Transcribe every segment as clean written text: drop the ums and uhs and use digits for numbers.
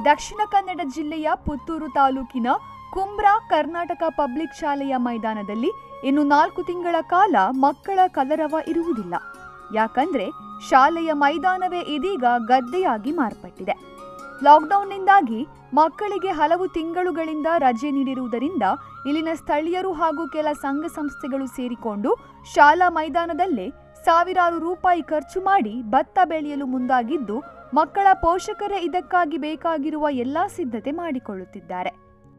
ದಕ್ಷಿಣ ಕನ್ನಡ ಜಿಲ್ಲೆಯ ಪುತ್ತೂರು ತಾಲೂಕಿನ ಕುಂಬ್ರಾ ಕರ್ನಾಟಕ ಪಬ್ಲಿಕ್ ಶಾಲೆಯ ಮೈದಾನದಲ್ಲಿ ಇನ್ನು 4 ತಿಂಗಳ ಕಾಲ ಮಕ್ಕಳ ಕಲರವ ಇರುವುದಿಲ್ಲ. ಯಾಕಂದ್ರೆ ಶಾಲೆಯ ಮೈದಾನವೇ ಇದೀಗ ಗದ್ದೆಯಾಗಿ ಮಾರ್ಪಟ್ಟಿದೆ. ಲಾಕ್ಡೌನ್ನಿಂದಾಗಿ ಮಕ್ಕಳಿಗೆ ಹಲವು ತಿಂಗಳುಗಳಿಂದ ರಜೆ ನೀಡಿರುವುದರಿಂದ ಇಲ್ಲಿನ ಸ್ಥಳೀಯರು ಹಾಗೂ ಕೆಲ ಸಂಘ ಸಂಸ್ಥೆಗಳು ಸೇರಿಕೊಂಡು ಶಾಲಾ ಮೈದಾನದಲ್ಲೇ ಸಾವಿರಾರು ರೂಪಾಯಿ ಖರ್ಚು ಮಾಡಿ ಭತ್ತ ಬೆಳೆಯಲು ಮುಂದಾಗಿದ್ದು, ಮಕ್ಕಳ ಪೋಷಕರೇ ಇದಕ್ಕಾಗಿ ಬೇಕಾಗಿರುವ ಎಲ್ಲಾ ಸಿದ್ಧತೆ ಮಾಡಿಕೊಳ್ಳುತ್ತಿದ್ದಾರೆ.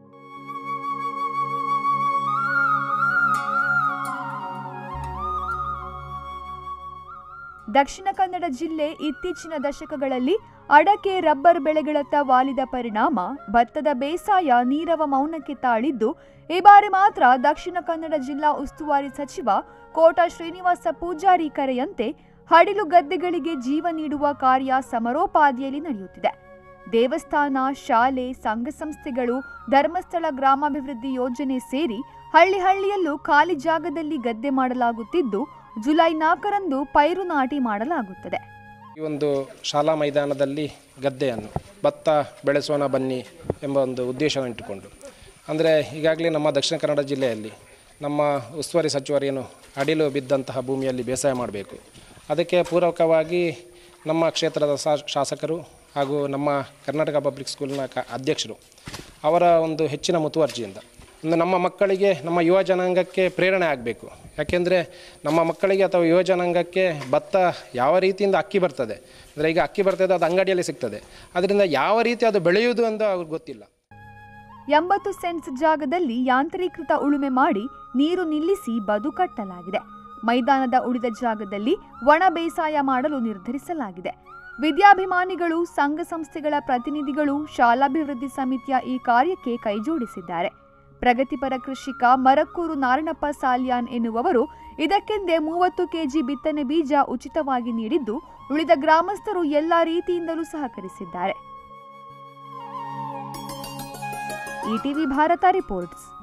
ದಕ್ಷಿಣ ಕನ್ನಡ ಜಿಲ್ಲೆ ಇತ್ತೀಚಿನ ದಶಕಗಳಲ್ಲಿ ಅಡಕೆ, ರಬ್ಬರ್ ಬೆಳೆಗಳತ್ತ ವಾಲಿದ ಪರಿಣಾಮ ಭತ್ತದ ಬೇಸಾಯ ನೀರವ ಮೌನಕ್ಕೆ ತಾಳಿದ್ದು, ಈ ಬಾರಿ ಮಾತ್ರ ದಕ್ಷಿಣ ಕನ್ನಡ ಜಿಲ್ಲಾ ಉಸ್ತುವಾರಿ ಸಚಿವ ಕೋಟ ಶ್ರೀನಿವಾಸ ಪೂಜಾರಿ ಕರೆಯಂತೆ ಹಡಿಲು ಗದ್ದೆಗಳಿಗೆ ಜೀವ ನೀಡುವ ಕಾರ್ಯ ಸಮರೋಪಾದಿಯಲ್ಲಿ ನಡೆಯುತ್ತಿದೆ. ದೇವಸ್ಥಾನ, ಶಾಲೆ, ಸಂಘ ಸಂಸ್ಥೆಗಳು, ಧರ್ಮಸ್ಥಳ ಗ್ರಾಮಾಭಿವೃದ್ಧಿ ಯೋಜನೆ ಸೇರಿ ಹಳ್ಳಿಯಲ್ಲೂ ಖಾಲಿ ಜಾಗದಲ್ಲಿ ಗದ್ದೆ ಮಾಡಲಾಗುತ್ತಿದ್ದು, ಜುಲೈ 4ರಂದು ಪೈರು ನಾಟಿ ಮಾಡಲಾಗುತ್ತದೆ. ಈ ಒಂದು ಶಾಲಾ ಮೈದಾನದಲ್ಲಿ ಗದ್ದೆಯನ್ನು ಭತ್ತ ಬೆಳೆಸೋಣ ಬನ್ನಿ ಎಂಬ ಒಂದು ಉದ್ದೇಶವನ್ನು ಇಟ್ಟುಕೊಂಡು, ಅಂದರೆ ಈಗಾಗಲೇ ನಮ್ಮ ದಕ್ಷಿಣ ಕನ್ನಡ ಜಿಲ್ಲೆಯಲ್ಲಿ ನಮ್ಮ ಉಸ್ತುವಾರಿ ಸಚಿವರೇನು ಅಡಿಲು ಬಿದ್ದಂತಹ ಭೂಮಿಯಲ್ಲಿ ಬೇಸಾಯ ಮಾಡಬೇಕು, ಅದಕ್ಕೆ ಪೂರಕವಾಗಿ ನಮ್ಮ ಕ್ಷೇತ್ರದ ಶಾಸಕರು ಹಾಗೂ ನಮ್ಮ ಕರ್ನಾಟಕ ಪಬ್ಲಿಕ್ ಸ್ಕೂಲ್ನ ಅಧ್ಯಕ್ಷರು ಅವರ ಒಂದು ಹೆಚ್ಚಿನ ಮುತುವರ್ಜಿಯಿಂದ ನಮ್ಮ ಮಕ್ಕಳಿಗೆ, ನಮ್ಮ ಯುವ ಜನಾಂಗಕ್ಕೆ ಪ್ರೇರಣೆ ಆಗಬೇಕು. ಯಾಕೆಂದರೆ ನಮ್ಮ ಮಕ್ಕಳಿಗೆ ಅಥವಾ ಯುವ ಜನಾಂಗಕ್ಕೆ ಭತ್ತ ಯಾವ ರೀತಿಯಿಂದ ಅಕ್ಕಿ ಬರ್ತದೆ, ಅಂದರೆ ಈಗ ಅಕ್ಕಿ ಬರ್ತದೆ ಅದು ಅಂಗಡಿಯಲ್ಲಿ ಸಿಗ್ತದೆ, ಅದರಿಂದ ಯಾವ ರೀತಿ ಅದು ಬೆಳೆಯುವುದು ಅಂತ ಅವ್ರಿಗೆ ಗೊತ್ತಿಲ್ಲ. 80 ಸೆಂಟ್ಸ್ ಜಾಗದಲ್ಲಿ ಯಾಂತ್ರೀಕೃತ ಉಳುಮೆ ಮಾಡಿ ನೀರು ನಿಲ್ಲಿಸಿ ಬದು ಕಟ್ಟಲಾಗಿದೆ. ಮೈದಾನದ ಉಳಿದ ಜಾಗದಲ್ಲಿ ಒಣ ಬೇಸಾಯ ಮಾಡಲು ನಿರ್ಧರಿಸಲಾಗಿದೆ. ವಿದ್ಯಾಭಿಮಾನಿಗಳು, ಸಂಘ ಸಂಸ್ಥೆಗಳ ಪ್ರತಿನಿಧಿಗಳು, ಶಾಲಾಭಿವೃದ್ಧಿ ಸಮಿತಿಯ ಈ ಕಾರ್ಯಕ್ಕೆ ಕೈಜೋಡಿಸಿದ್ದಾರೆ. ಪ್ರಗತಿಪರ ಕೃಷಿಕ ಮರಕ್ಕೂರು ನಾರಣಪ್ಪ ಸಾಲ್ಯಾನ್ ಎನ್ನುವವರು ಇದಕ್ಕೆಂದೇ 30 ಕೆಜಿ ಬಿತ್ತನೆ ಬೀಜ ಉಚಿತವಾಗಿ ನೀಡಿದ್ದು, ಉಳಿದ ಗ್ರಾಮಸ್ಥರು ಎಲ್ಲಾ ರೀತಿಯಿಂದಲೂ ಸಹಕರಿಸಿದ್ದಾರೆ. ETV Bharat reports.